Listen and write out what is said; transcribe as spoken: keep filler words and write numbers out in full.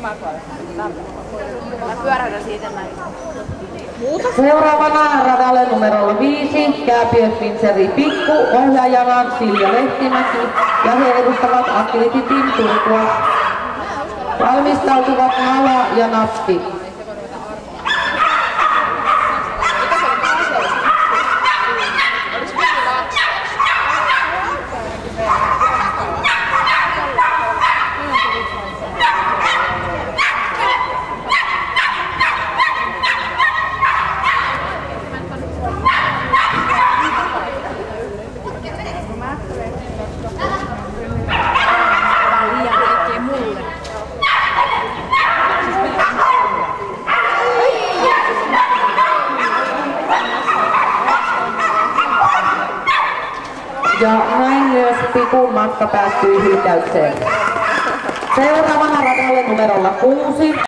Seuraavana radalle numerolla viisi Kääpiö-Spinseri Pikku, ohjaajana Silja Lehtimäki ja he edustavat Agility Team Turkua. Valmistautuvat Nala ja Nappi. Ja näin myös Pikun matka päättyi hylkäykseen. Seuraavana radalle numerolla kuusi.